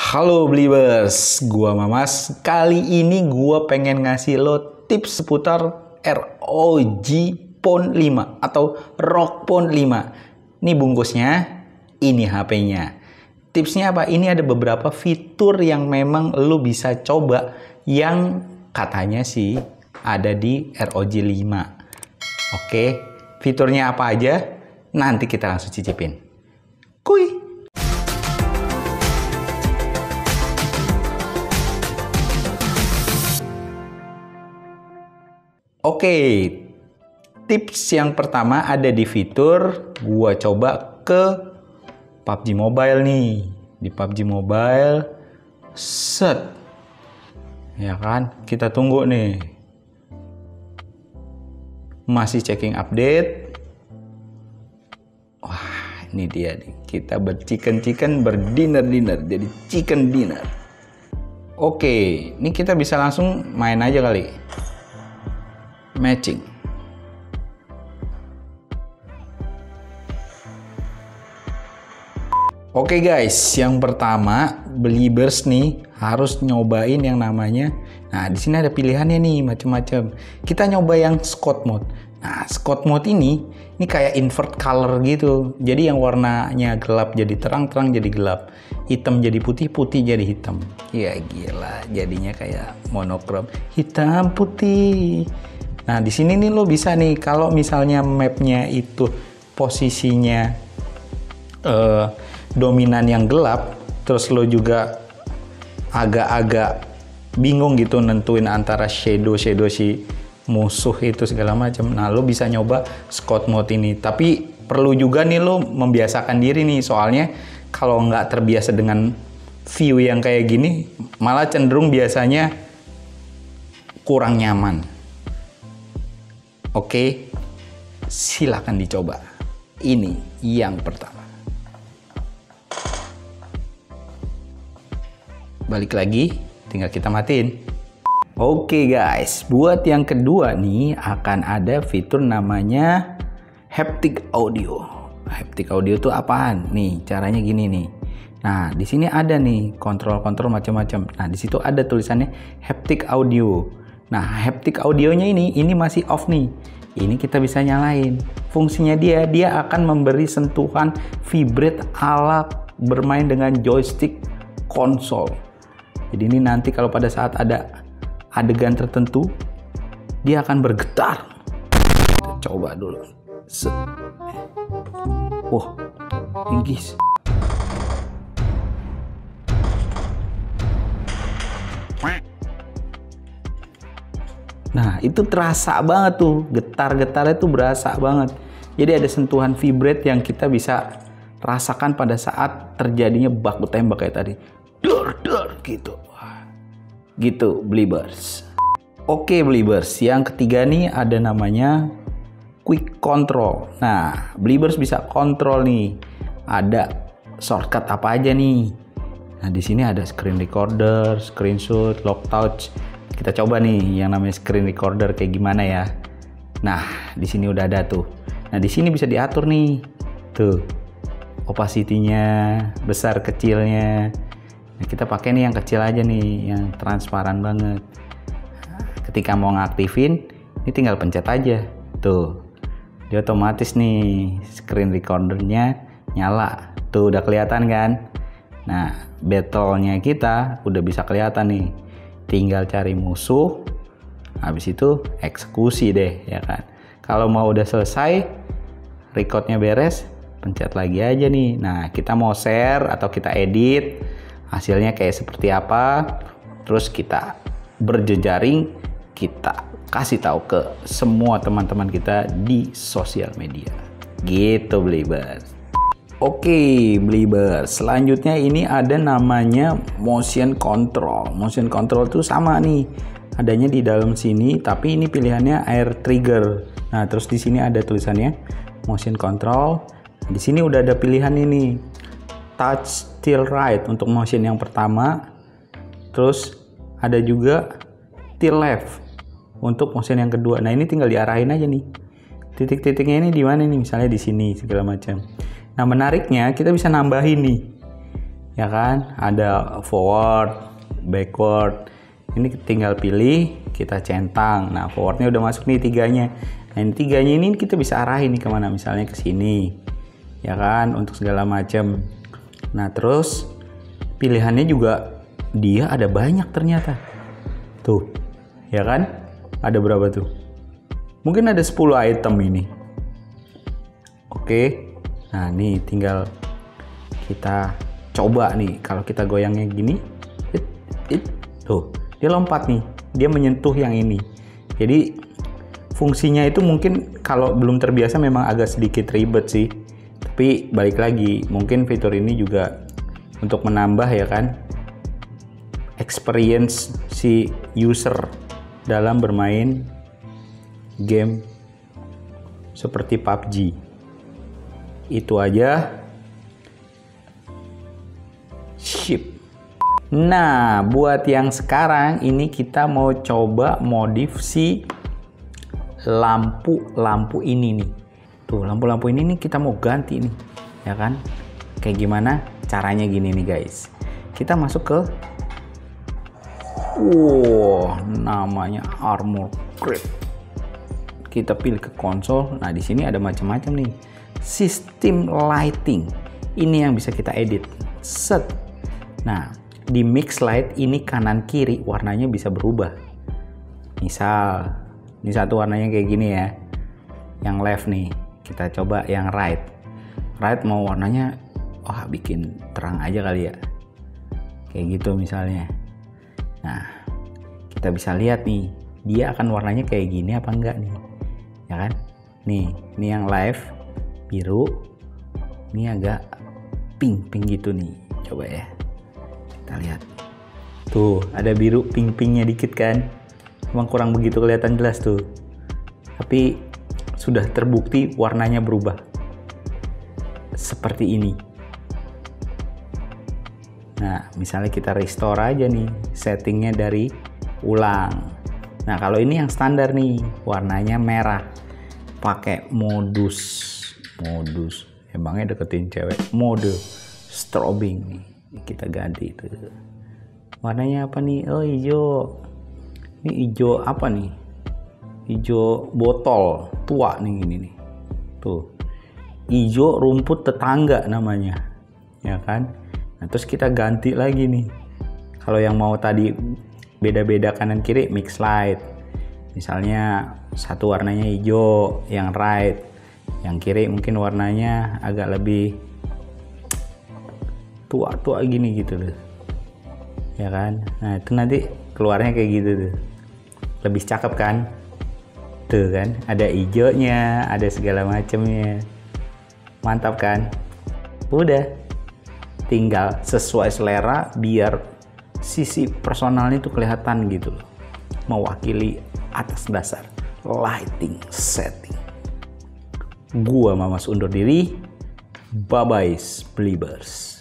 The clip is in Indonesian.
Halo Believers, gua Mamas. Kali ini gua pengen ngasih lo tips seputar ROG Phone 5 atau ROG Phone 5. Ini bungkusnya, ini HP-nya. Tipsnya apa? Ini ada beberapa fitur yang memang lo bisa coba yang katanya sih ada di ROG 5. Oke, fiturnya apa aja? Nanti kita langsung cicipin. Kuy! Oke, tips yang pertama ada di fitur gua coba ke PUBG Mobile nih. Di PUBG Mobile, set. Ya kan, kita tunggu nih. Masih checking update. Wah, ini dia nih. Kita berchicken berdinner. Jadi chicken dinner. Oke, ini kita bisa langsung main aja kali. Matching. Oke guys, yang pertama Believers nih harus nyobain yang namanya. Nah, di sini ada pilihannya nih macam-macam. Kita nyoba yang Scott mode. Nah, Scott mode ini kayak invert color gitu. Jadi yang warnanya gelap jadi terang jadi gelap. Hitam jadi putih jadi hitam. Ya gila, jadinya kayak monokrom. Hitam putih. Nah, di sini nih lo bisa nih, kalau misalnya mapnya itu posisinya dominan yang gelap, terus lo juga agak-agak bingung gitu nentuin antara shadow si musuh itu segala macam. Nah, lo bisa nyoba Scott mode ini. Tapi perlu juga nih lo membiasakan diri nih, soalnya kalau nggak terbiasa dengan view yang kayak gini, malah cenderung biasanya kurang nyaman. Oke, silakan dicoba. Ini yang pertama. Balik lagi, tinggal kita matiin. Oke guys, buat yang kedua nih akan ada fitur namanya haptic audio. Haptic audio itu apaan? Nih, caranya gini nih. Nah, di sini ada nih kontrol-kontrol macam-macam. Nah, di situ ada tulisannya haptic audio. Nah, haptic audionya ini masih off nih. Ini kita bisa nyalain. Fungsinya dia akan memberi sentuhan vibrate ala bermain dengan joystick konsol. Jadi ini nanti kalau pada saat ada adegan tertentu, dia akan bergetar. Kita coba dulu. Set. Wah, tinggi. Nah, itu terasa banget tuh, getar-getarnya tuh berasa banget. Jadi ada sentuhan vibrate yang kita bisa rasakan pada saat terjadinya baku tembak kayak tadi. Dor gitu. Gitu, Believers. Oke, Believers, yang ketiga nih ada namanya quick control. Nah, Believers bisa kontrol nih. Ada shortcut apa aja nih. Nah, di sini ada screen recorder, screenshot, lock touch. Kita coba nih yang namanya screen recorder kayak gimana ya. Nah, di sini udah ada tuh. Nah, di sini bisa diatur nih. Tuh. Opacity-nya, besar kecilnya. Nah, kita pakai nih yang kecil aja nih, yang transparan banget. Ketika mau ngaktifin, ini tinggal pencet aja. Tuh. Dia otomatis nih screen recordernya nyala. Tuh udah kelihatan kan? Nah, battle-nya kita udah bisa kelihatan nih. Tinggal cari musuh, habis itu eksekusi deh, ya kan. Kalau mau udah selesai, recordnya beres, pencet lagi aja nih. Nah, kita mau share atau kita edit, hasilnya kayak seperti apa, terus kita berjejaring, kita kasih tahu ke semua teman-teman kita di sosial media. Gitu, Believers. Oke, Believers, selanjutnya ini ada namanya motion control. Motion control itu sama nih, adanya di dalam sini, tapi ini pilihannya air trigger. Nah, terus di sini ada tulisannya motion control. Di sini udah ada pilihan ini, touch till right untuk motion yang pertama. Terus ada juga till left untuk motion yang kedua. Nah, ini tinggal diarahin aja nih. Titik-titiknya ini di mana nih? Misalnya di sini segala macam. Nah, menariknya kita bisa nambahin nih. ya kan? Ada forward, backward. Ini tinggal pilih, kita centang. Nah, forwardnya udah masuk nih 3-nya. Nah, ini 3-nya ini kita bisa arahin nih kemana? Misalnya ke sini, ya kan? Untuk segala macam. Nah, terus pilihannya juga dia ada banyak ternyata. Tuh, ya kan? Ada berapa tuh? Mungkin ada 10 item ini. Oke. Nah, nih tinggal kita coba nih. Kalau kita goyangnya gini, tuh, dia lompat nih. Dia menyentuh yang ini. Jadi fungsinya itu mungkin kalau belum terbiasa memang agak sedikit ribet sih. Tapi balik lagi, mungkin fitur ini juga untuk menambah ya kan experience si user dalam bermain game seperti PUBG. Itu aja. Ship. Nah, buat yang sekarang ini kita mau coba modif si lampu ini nih. Tuh, lampu-lampu ini nih kita mau ganti nih, ya kan? Kayak gimana? Caranya gini nih guys. Kita masuk ke namanya Armor Crate. Kita pilih ke konsol. Nah, di sini ada macam-macam nih. Sistem lighting. Ini yang bisa kita edit. Set. Nah, di mix light ini kanan kiri warnanya bisa berubah. Misal, ini satu warnanya kayak gini ya. Yang left nih. Kita coba yang right. Right mau warnanya bikin terang aja kali ya. Kayak gitu misalnya. Nah, kita bisa lihat nih, dia akan warnanya kayak gini apa enggak nih. Ya kan? Nih, ini yang live biru. Ini agak pink gitu nih. Coba ya. Kita lihat. Tuh, ada biru pink-pinknya dikit kan? Emang kurang begitu kelihatan jelas tuh. Tapi sudah terbukti warnanya berubah. Seperti ini. Nah, misalnya kita restore aja nih settingnya dari ulang. Nah, kalau ini yang standar nih, warnanya merah. Pakai modus. Emangnya deketin cewek. Mode strobing nih. Kita ganti itu. Warnanya apa nih? Oh, hijau. Ini hijau apa nih? Hijau botol tua nih gini nih. Tuh. Hijau rumput tetangga namanya. Ya kan? Nah, terus kita ganti lagi nih. Kalau yang mau tadi beda-beda kanan kiri, mix light. Misalnya satu warnanya hijau, yang right. Yang kiri mungkin warnanya agak lebih tua-tua gini gitu loh. Ya kan? Nah, itu nanti keluarnya kayak gitu tuh. Lebih cakep kan? Tuh kan, ada hijaunya, ada segala macamnya. Mantap kan? Udah. Tinggal sesuai selera biar sisi personalnya itu kelihatan gitu loh. Mewakili atas dasar lighting setting. Gua Mamas undur diri. Bye bye Believers.